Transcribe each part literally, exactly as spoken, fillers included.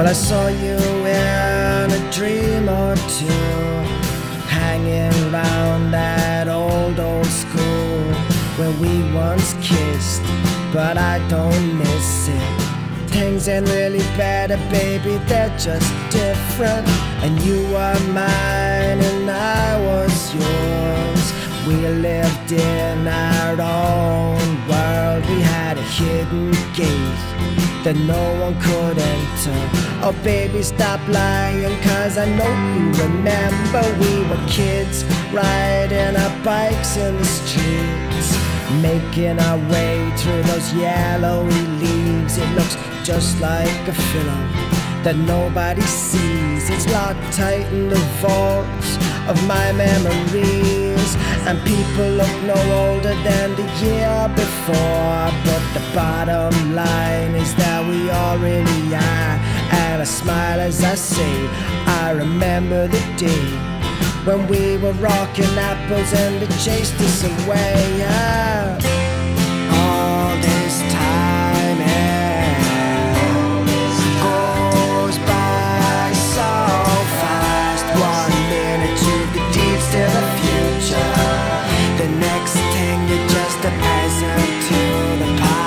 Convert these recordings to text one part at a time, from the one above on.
Well, I saw you in a dream or two, hanging round that old, old school where we once kissed, but I don't miss it. Things ain't really better, baby, they're just different. And you were mine and I was yours. We lived in our own world. We had a hidden gate that no one could enter. Oh baby, stop lying, cause I know you remember. We were kids riding our bikes in the streets, making our way through those yellowy leaves. It looks just like a film that nobody sees. It's locked tight in the vaults of my memories, and people look no older than the year before. But the bottom line is that we all really are. And I smile as I say, I remember the day when we were rocking apples and they chased us away. Yeah. All this time and goes by so fast. One minute you the deeds to the future, the next thing you're just a peasant to the past.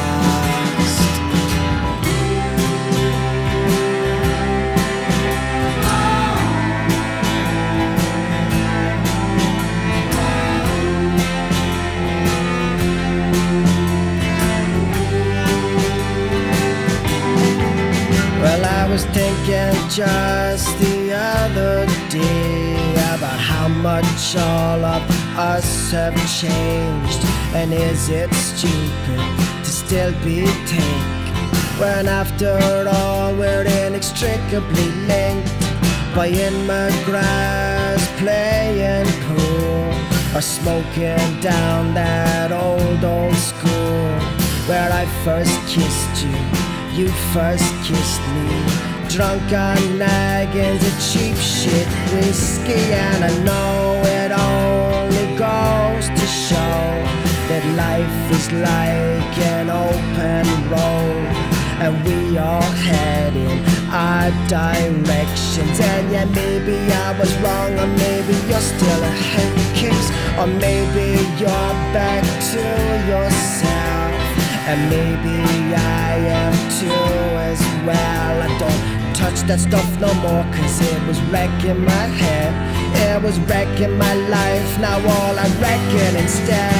Well, I was thinking just the other day about how much all of us have changed. And is it stupid to still be taken when after all we're inextricably linked by immigrants playing pool or smoking down that old, old school where I first kissed you, you first kissed me, drunk on naggins and cheap shit whiskey. And I know it only goes to show that life is like an open road, and we all head in our directions. And yeah, maybe I was wrong, or maybe you're still a head case, or maybe you're back to yourself, and maybe I am too as well. I don't touch that stuff no more, cause it was wrecking my head, it was wrecking my life. Now all I reckon instead